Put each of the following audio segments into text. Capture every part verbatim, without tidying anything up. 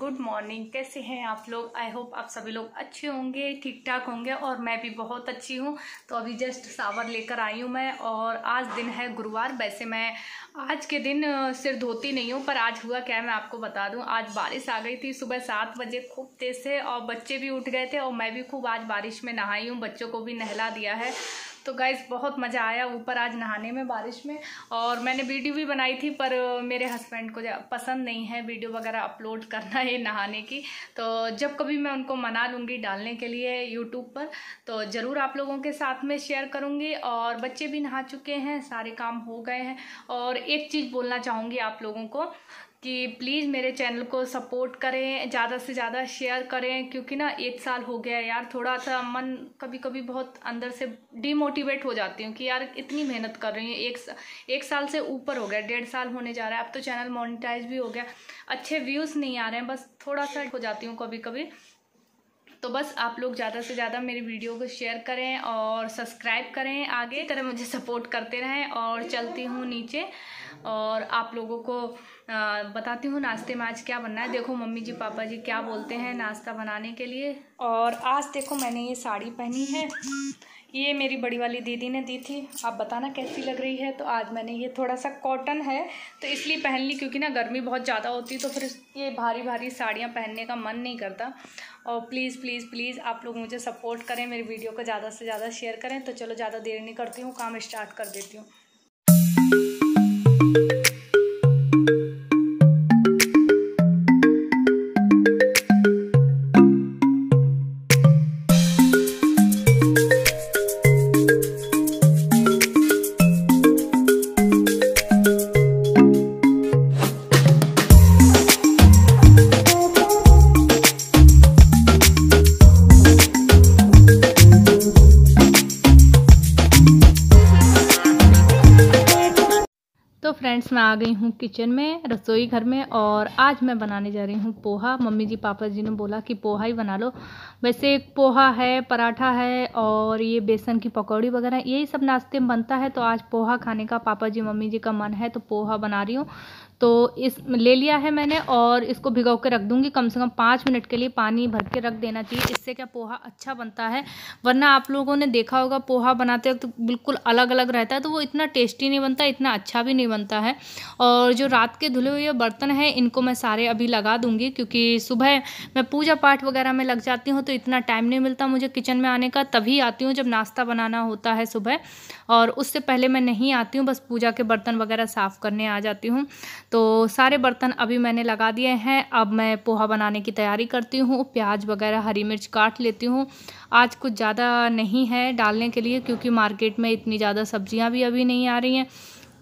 Good morning. कैसे हैं आप लोग? आई होप आप सभी लोग अच्छे होंगे, ठीक ठाक होंगे और मैं भी बहुत अच्छी हूँ। तो अभी जस्ट शावर लेकर आई हूँ मैं और आज दिन है गुरुवार। वैसे मैं आज के दिन सिर धोती नहीं हूँ, पर आज हुआ क्या है मैं आपको बता दूँ। आज बारिश आ गई थी सुबह सात बजे खूब तेज़ से और बच्चे भी उठ गए थे और मैं भी खूब आज बारिश में नहाई हूँ, बच्चों को भी नहला दिया है। तो गाइस बहुत मज़ा आया ऊपर आज नहाने में बारिश में। और मैंने वीडियो भी बनाई थी पर मेरे हस्बैंड को पसंद नहीं है वीडियो वगैरह अपलोड करना ये नहाने की। तो जब कभी मैं उनको मना लूँगी डालने के लिए यूट्यूब पर तो ज़रूर आप लोगों के साथ में शेयर करूँगी। और बच्चे भी नहा चुके हैं, सारे काम हो गए हैं। और एक चीज़ बोलना चाहूँगी आप लोगों को कि प्लीज़ मेरे चैनल को सपोर्ट करें, ज़्यादा से ज़्यादा शेयर करें, क्योंकि ना एक साल हो गया यार, थोड़ा सा मन कभी कभी बहुत अंदर से डिमोटिवेट हो जाती हूँ कि यार इतनी मेहनत कर रही हूँ। एक एक साल से ऊपर हो गया, डेढ़ साल होने जा रहा है। अब तो चैनल मोनेटाइज भी हो गया, अच्छे व्यूज़ नहीं आ रहे हैं, बस थोड़ा सा हो जाती हूँ कभी कभी। तो बस आप लोग ज़्यादा से ज़्यादा मेरी वीडियो को शेयर करें और सब्सक्राइब करें, आगे तरह मुझे सपोर्ट करते रहें। और चलती हूँ नीचे और आप लोगों को आ, बताती हूँ नाश्ते में आज क्या बनना है। देखो मम्मी जी पापा जी क्या बोलते हैं नाश्ता बनाने के लिए। और आज देखो मैंने ये साड़ी पहनी है, ये मेरी बड़ी वाली दीदी ने दी थी, आप बताना कैसी लग रही है। तो आज मैंने ये थोड़ा सा कॉटन है तो इसलिए पहन ली, क्योंकि ना गर्मी बहुत ज़्यादा होती है तो फिर ये भारी भारी साड़ियाँ पहनने का मन नहीं करता। और प्लीज़ प्लीज़ प्लीज़ आप लोग मुझे सपोर्ट करें, मेरी वीडियो को ज़्यादा से ज़्यादा शेयर करें। तो चलो ज़्यादा देर नहीं करती हूँ, काम स्टार्ट कर देती हूँ। तो फ्रेंड्स मैं आ गई हूँ किचन में, रसोई घर में, और आज मैं बनाने जा रही हूँ पोहा। मम्मी जी पापा जी ने बोला कि पोहा ही बना लो। वैसे एक पोहा है, पराठा है और ये बेसन की पकौड़ी वगैरह यही सब नाश्ते में बनता है। तो आज पोहा खाने का पापा जी मम्मी जी का मन है तो पोहा बना रही हूँ। तो इस ले लिया है मैंने और इसको भिगो के रख दूँगी कम से कम पाँच मिनट के लिए, पानी भर के रख देना चाहिए। इससे क्या पोहा अच्छा बनता है, वरना आप लोगों ने देखा होगा पोहा बनाते वक्त तो बिल्कुल अलग अलग रहता है, तो वो इतना टेस्टी नहीं बनता, इतना अच्छा भी नहीं बनता है। और जो रात के धुले हुए बर्तन हैं इनको मैं सारे अभी लगा दूँगी, क्योंकि सुबह मैं पूजा पाठ वगैरह में लग जाती हूँ तो इतना टाइम नहीं मिलता मुझे किचन में आने का। तभी आती हूँ जब नाश्ता बनाना होता है सुबह, और उससे पहले मैं नहीं आती हूँ, बस पूजा के बर्तन वगैरह साफ़ करने आ जाती हूँ। तो सारे बर्तन अभी मैंने लगा दिए हैं। अब मैं पोहा बनाने की तैयारी करती हूँ, प्याज वगैरह हरी मिर्च काट लेती हूँ। आज कुछ ज़्यादा नहीं है डालने के लिए, क्योंकि मार्केट में इतनी ज़्यादा सब्जियाँ भी अभी नहीं आ रही हैं।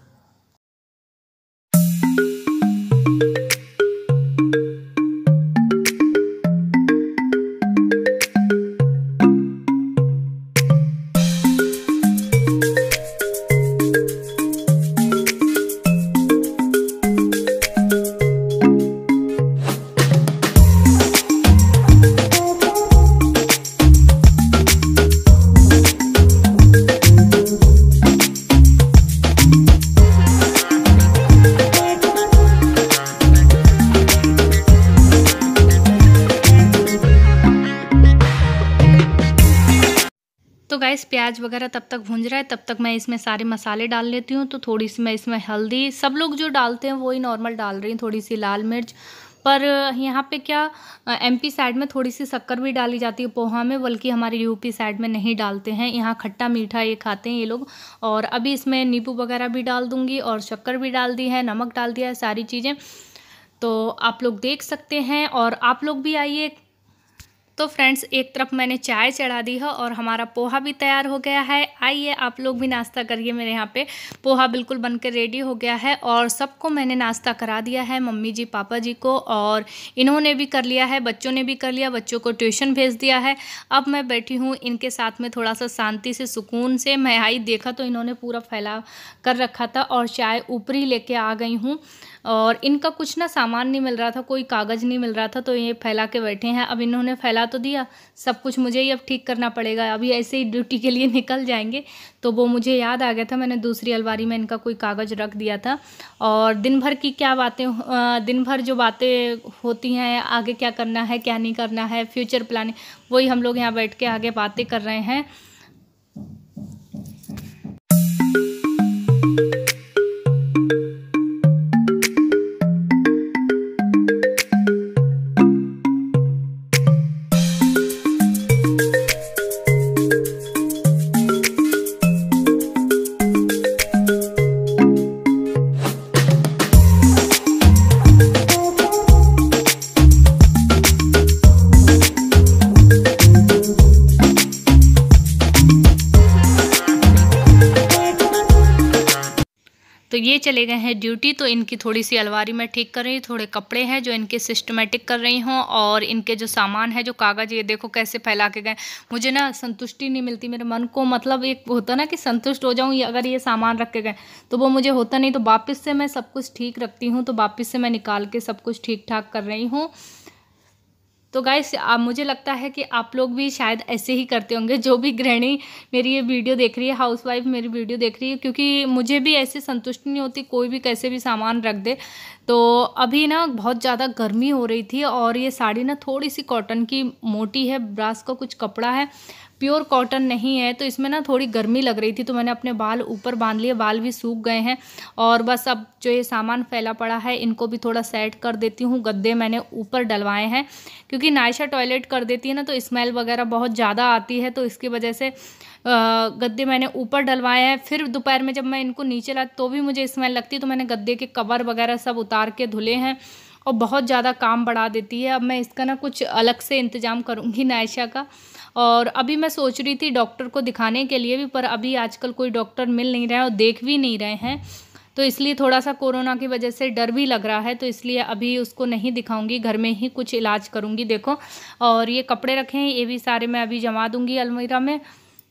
तो गाइस प्याज वगैरह तब तक भूंज रहा है, तब तक मैं इसमें सारे मसाले डाल लेती हूँ। तो थोड़ी सी मैं इसमें हल्दी, सब लोग जो डालते हैं वही नॉर्मल डाल रही हैं, थोड़ी सी लाल मिर्च। पर यहाँ पे क्या एमपी साइड में थोड़ी सी शक्कर भी डाली जाती है पोहा में, बल्कि हमारे यूपी साइड में नहीं डालते हैं, यहाँ खट्टा मीठा ये खाते हैं ये लोग। और अभी इसमें नींबू वगैरह भी डाल दूँगी और शक्कर भी डाल दी है, नमक डाल दिया है, सारी चीज़ें तो आप लोग देख सकते हैं। और आप लोग भी आइए। तो फ्रेंड्स एक तरफ मैंने चाय चढ़ा दी है और हमारा पोहा भी तैयार हो गया है। आइए आप लोग भी नाश्ता करिए। मेरे यहाँ पे पोहा बिल्कुल बनकर रेडी हो गया है और सबको मैंने नाश्ता करा दिया है, मम्मी जी पापा जी को, और इन्होंने भी कर लिया है, बच्चों ने भी कर लिया, बच्चों को ट्यूशन भेज दिया है। अब मैं बैठी हूँ इनके साथ में थोड़ा सा शांति से सुकून से। मैं आई देखा तो इन्होंने पूरा फैला कर रखा था और चाय ऊपर ही लेके आ गई हूँ। और इनका कुछ ना सामान नहीं मिल रहा था, कोई कागज़ नहीं मिल रहा था, तो ये फैला के बैठे हैं। अब इन्होंने फैला तो दिया, सब कुछ मुझे ही अब ठीक करना पड़ेगा। अभी ऐसे ही ड्यूटी के लिए निकल जाएंगे, तो वो मुझे याद आ गया था, मैंने दूसरी अलमारी में इनका कोई कागज़ रख दिया था। और दिन भर की क्या बातें, दिन भर जो बातें होती हैं, आगे क्या करना है क्या नहीं करना है, फ्यूचर प्लानिंग, वही हम लोग यहाँ बैठ के आगे बातें कर रहे हैं। तो ये चले गए हैं ड्यूटी, तो इनकी थोड़ी सी अलमारी में ठीक कर रही हूँ। थोड़े कपड़े हैं जो इनके सिस्टमेटिक कर रही हूँ, और इनके जो सामान है, जो कागज़, ये देखो कैसे फैला के गए। मुझे ना संतुष्टि नहीं मिलती मेरे मन को, मतलब एक होता ना कि संतुष्ट हो जाऊँ, अगर ये सामान रख के गए तो वो मुझे होता नहीं। तो वापस से मैं सब कुछ ठीक रखती हूँ, तो वापस से मैं निकाल के सब कुछ ठीक ठाक कर रही हूँ। तो गाइस, आप, मुझे लगता है कि आप लोग भी शायद ऐसे ही करते होंगे, जो भी गृहिणी मेरी ये वीडियो देख रही है, हाउसवाइफ मेरी वीडियो देख रही है, क्योंकि मुझे भी ऐसे संतुष्टि नहीं होती, कोई भी कैसे भी सामान रख दे। तो अभी ना बहुत ज़्यादा गर्मी हो रही थी, और ये साड़ी ना थोड़ी सी कॉटन की मोटी है, ब्रास का कुछ कपड़ा है, प्योर कॉटन नहीं है, तो इसमें ना थोड़ी गर्मी लग रही थी। तो मैंने अपने बाल ऊपर बांध लिए, बाल भी सूख गए हैं, और बस अब जो ये सामान फैला पड़ा है इनको भी थोड़ा सेट कर देती हूँ। गद्दे मैंने ऊपर डलवाए हैं, क्योंकि नायशा टॉयलेट कर देती है ना, तो स्मेल वगैरह बहुत ज़्यादा आती है, तो इसकी वजह से गद्दे मैंने ऊपर डलवाए हैं। फिर दोपहर में जब मैं इनको नीचे ला तो भी मुझे स्मेल लगती है, तो मैंने गद्दे के कवर वगैरह सब उतार के धुले हैं, और बहुत ज़्यादा काम बढ़ा देती है। अब मैं इसका ना कुछ अलग से इंतज़ाम करूँगी नायशा का। और अभी मैं सोच रही थी डॉक्टर को दिखाने के लिए भी, पर अभी आजकल कोई डॉक्टर मिल नहीं रहा है और देख भी नहीं रहे हैं, तो इसलिए थोड़ा सा कोरोना की वजह से डर भी लग रहा है, तो इसलिए अभी उसको नहीं दिखाऊंगी, घर में ही कुछ इलाज करूंगी। देखो, और ये कपड़े रखे हैं, ये भी सारे मैं अभी जमा दूंगी अलमीरा में।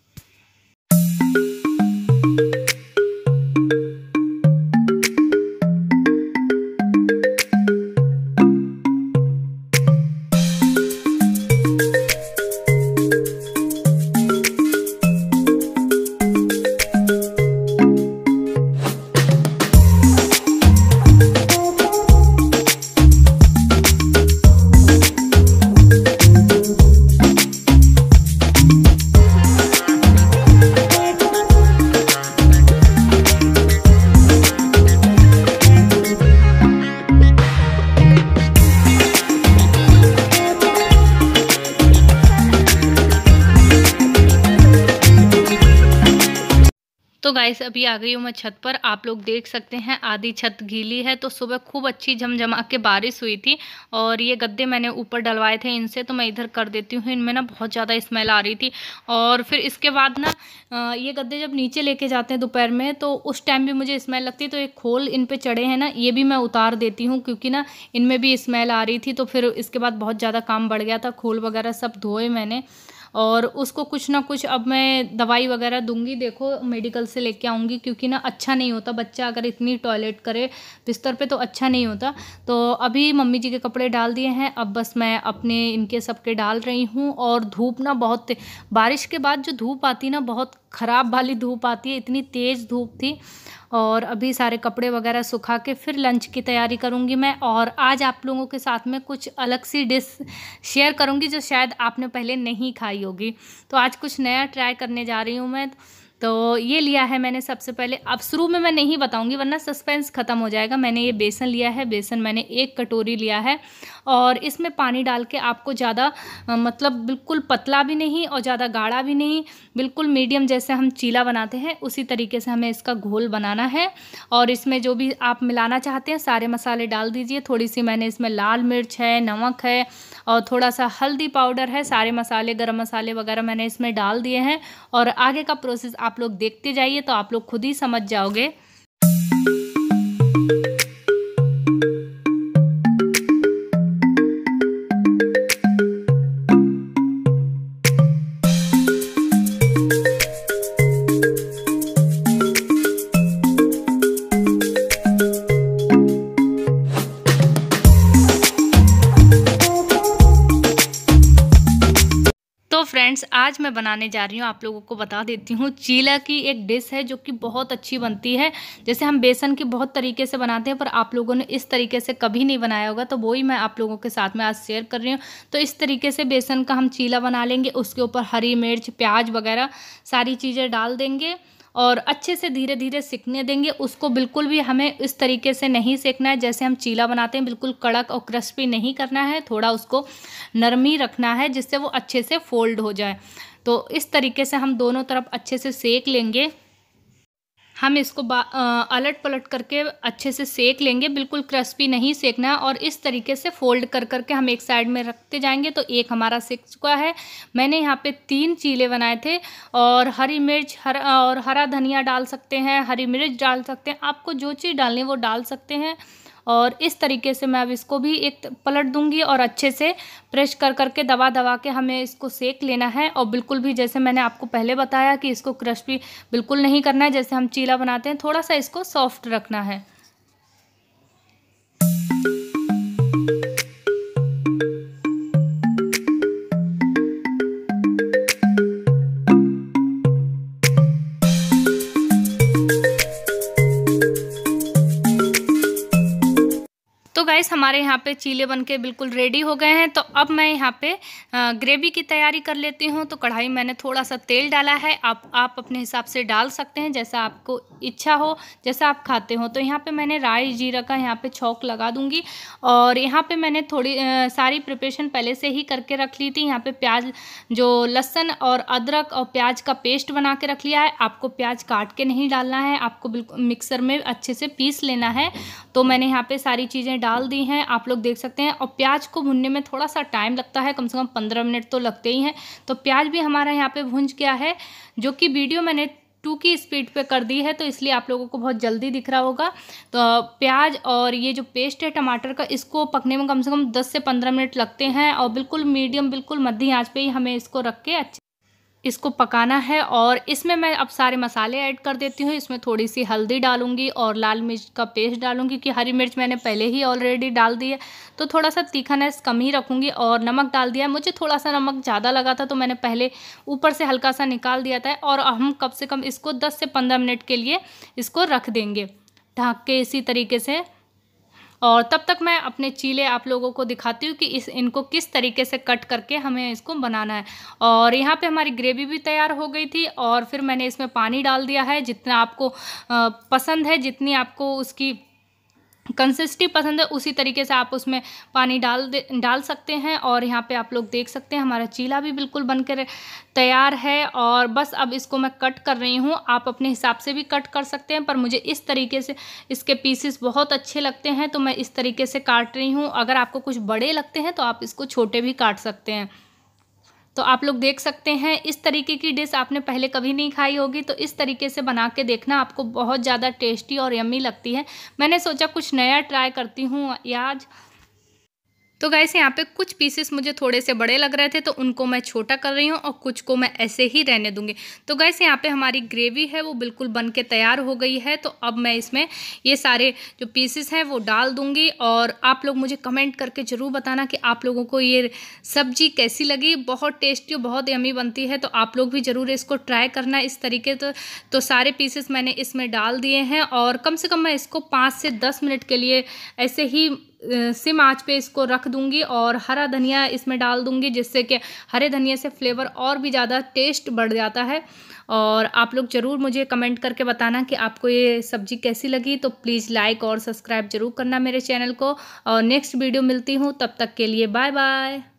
तो गाइस, अभी आ गई हूँ मैं छत पर। आप लोग देख सकते हैं आधी छत गीली है, तो सुबह खूब अच्छी झमझमा के बारिश हुई थी, और ये गद्दे मैंने ऊपर डलवाए थे इनसे, तो मैं इधर कर देती हूँ। इनमें ना बहुत ज़्यादा स्मेल आ रही थी, और फिर इसके बाद ना ये गद्दे जब नीचे लेके जाते हैं दोपहर में, तो उस टाइम भी मुझे स्मेल लगती है। तो एक खोल इन पर चढ़े हैं ना, ये भी मैं उतार देती हूँ, क्योंकि ना इनमें भी स्मेल आ रही थी। तो फिर इसके बाद बहुत ज़्यादा काम बढ़ गया था, खोल वगैरह सब धोए मैंने, और उसको कुछ ना कुछ अब मैं दवाई वगैरह दूंगी। देखो, मेडिकल से लेके आऊँगी, क्योंकि ना अच्छा नहीं होता, बच्चा अगर इतनी टॉयलेट करे बिस्तर पे तो अच्छा नहीं होता। तो अभी मम्मी जी के कपड़े डाल दिए हैं, अब बस मैं अपने इनके सबके डाल रही हूँ। और धूप ना बहुत, बारिश के बाद जो धूप आती ना, बहुत ख़राब वाली धूप आती है, इतनी तेज़ धूप थी। और अभी सारे कपड़े वगैरह सुखा के फिर लंच की तैयारी करूँगी मैं। और आज आप लोगों के साथ में कुछ अलग सी डिश शेयर करूँगी, जो शायद आपने पहले नहीं खाई होगी। तो आज कुछ नया ट्राई करने जा रही हूँ मैं। तो ये लिया है मैंने सबसे पहले, अब शुरू में मैं नहीं बताऊंगी वरना सस्पेंस ख़त्म हो जाएगा। मैंने ये बेसन लिया है, बेसन मैंने एक कटोरी लिया है, और इसमें पानी डाल के आपको ज़्यादा, मतलब बिल्कुल पतला भी नहीं और ज़्यादा गाढ़ा भी नहीं, बिल्कुल मीडियम, जैसे हम चीला बनाते हैं उसी तरीके से हमें इसका घोल बनाना है। और इसमें जो भी आप मिलाना चाहते हैं सारे मसाले डाल दीजिए। थोड़ी सी मैंने इसमें लाल मिर्च है, नमक है, और थोड़ा सा हल्दी पाउडर है, सारे मसाले, गरम मसाले वगैरह मैंने इसमें डाल दिए हैं। और आगे का प्रोसेस आप लोग देखते जाइए, तो आप लोग खुद ही समझ जाओगे। आज मैं बनाने जा रही हूँ, आप लोगों को बता देती हूँ, चीला की एक डिश है जो कि बहुत अच्छी बनती है। जैसे हम बेसन की बहुत तरीके से बनाते हैं, पर आप लोगों ने इस तरीके से कभी नहीं बनाया होगा, तो वही मैं आप लोगों के साथ में आज शेयर कर रही हूँ। तो इस तरीके से बेसन का हम चीला बना लेंगे। उसके ऊपर हरी मिर्च, प्याज वगैरह सारी चीज़ें डाल देंगे और अच्छे से धीरे धीरे सिकने देंगे। उसको बिल्कुल भी हमें इस तरीके से नहीं सेकना है जैसे हम चीला बनाते हैं, बिल्कुल कड़क और क्रिस्पी नहीं करना है। थोड़ा उसको नरमी रखना है जिससे वो अच्छे से फोल्ड हो जाए। तो इस तरीके से हम दोनों तरफ अच्छे से सेक लेंगे। हम इसको अलट पलट करके अच्छे से सेक लेंगे, बिल्कुल क्रिस्पी नहीं सेकना है। और इस तरीके से फोल्ड कर करके हम एक साइड में रखते जाएंगे। तो एक हमारा सेक चुका है। मैंने यहाँ पे तीन चीले बनाए थे और हरी मिर्च हर और हरा धनिया डाल सकते हैं, हरी मिर्च डाल सकते हैं, आपको जो चीज़ डालनी है वो डाल सकते हैं। और इस तरीके से मैं अब इसको भी एक पलट दूंगी और अच्छे से प्रेस कर करके दबा दबा के हमें इसको सेक लेना है। और बिल्कुल भी जैसे मैंने आपको पहले बताया कि इसको क्रिस्पी बिल्कुल नहीं करना है जैसे हम चीला बनाते हैं, थोड़ा सा इसको सॉफ्ट रखना है। तो गाइस हमारे यहाँ पे चीले बनके बिल्कुल रेडी हो गए हैं। तो अब मैं यहाँ पे ग्रेवी की तैयारी कर लेती हूँ। तो कढ़ाई मैंने थोड़ा सा तेल डाला है, आप आप अपने हिसाब से डाल सकते हैं जैसा आपको इच्छा हो, जैसा आप खाते हो। तो यहाँ पे मैंने राई जीरा का यहाँ पे छौंक लगा दूंगी। और यहाँ पे मैंने थोड़ी आ, सारी प्रिपरेशन पहले से ही करके रख ली थी। यहाँ पे प्याज, जो लहसुन और अदरक और प्याज का पेस्ट बना के रख लिया है। आपको प्याज काट के नहीं डालना है, आपको बिल्कुल मिक्सर में अच्छे से पीस लेना है। तो मैंने यहाँ पे सारी चीज़ें डाल दी हैं, आप लोग देख सकते हैं। और प्याज को भुनने में थोड़ा सा टाइम लगता है, कम से कम पंद्रह मिनट तो लगते ही हैं। तो प्याज भी हमारा यहाँ पे भुंज गया है, जो कि वीडियो मैंने टू की स्पीड पे कर दी है, तो इसलिए आप लोगों को बहुत जल्दी दिख रहा होगा। तो प्याज और ये जो पेस्ट है टमाटर का, इसको पकने में कम से कम दस से पंद्रह मिनट लगते हैं। और बिल्कुल मीडियम, बिल्कुल मध्यम आंच पे ही हमें इसको रख के अच्छे इसको पकाना है। और इसमें मैं अब सारे मसाले ऐड कर देती हूँ। इसमें थोड़ी सी हल्दी डालूंगी और लाल मिर्च का पेस्ट डालूंगी, कि हरी मिर्च मैंने पहले ही ऑलरेडी डाल दी है, तो थोड़ा सा तीखानेस कम ही रखूंगी। और नमक डाल दिया, मुझे थोड़ा सा नमक ज़्यादा लगा था तो मैंने पहले ऊपर से हल्का सा निकाल दिया था। और हम कम से कम इसको दस से पंद्रह मिनट के लिए इसको रख देंगे ढक के इसी तरीके से। और तब तक मैं अपने चीले आप लोगों को दिखाती हूँ कि इस इनको किस तरीके से कट करके हमें इसको बनाना है। और यहाँ पे हमारी ग्रेवी भी तैयार हो गई थी और फिर मैंने इसमें पानी डाल दिया है, जितना आपको पसंद है, जितनी आपको उसकी कंसिस्टेंसी पसंद है उसी तरीके से आप उसमें पानी डाल दे डाल सकते हैं। और यहाँ पे आप लोग देख सकते हैं हमारा चीला भी बिल्कुल बनकर तैयार है। और बस अब इसको मैं कट कर रही हूँ, आप अपने हिसाब से भी कट कर सकते हैं, पर मुझे इस तरीके से इसके पीसेस बहुत अच्छे लगते हैं तो मैं इस तरीके से काट रही हूँ। अगर आपको कुछ बड़े लगते हैं तो आप इसको छोटे भी काट सकते हैं। तो आप लोग देख सकते हैं, इस तरीके की डिश आपने पहले कभी नहीं खाई होगी, तो इस तरीके से बना के देखना, आपको बहुत ज़्यादा टेस्टी और यम्मी लगती है। मैंने सोचा कुछ नया ट्राई करती हूँ आज। तो गाइस यहाँ पे कुछ पीसेस मुझे थोड़े से बड़े लग रहे थे तो उनको मैं छोटा कर रही हूँ और कुछ को मैं ऐसे ही रहने दूंगी। तो गाइस यहाँ पे हमारी ग्रेवी है वो बिल्कुल बन के तैयार हो गई है। तो अब मैं इसमें ये सारे जो पीसेस हैं वो डाल दूंगी। और आप लोग मुझे कमेंट करके ज़रूर बताना कि आप लोगों को ये सब्जी कैसी लगी। बहुत टेस्टी और बहुत यम्मी बनती है, तो आप लोग भी ज़रूर इसको ट्राई करना इस तरीके। तो, तो सारे पीसेस मैंने इसमें डाल दिए हैं और कम से कम मैं इसको पाँच से दस मिनट के लिए ऐसे ही सिम आंच पे इसको रख दूंगी। और हरा धनिया इसमें डाल दूंगी, जिससे कि हरे धनिया से फ्लेवर और भी ज़्यादा टेस्ट बढ़ जाता है। और आप लोग ज़रूर मुझे कमेंट करके बताना कि आपको ये सब्ज़ी कैसी लगी। तो प्लीज़ लाइक और सब्सक्राइब ज़रूर करना मेरे चैनल को। और नेक्स्ट वीडियो मिलती हूँ, तब तक के लिए बाय बाय।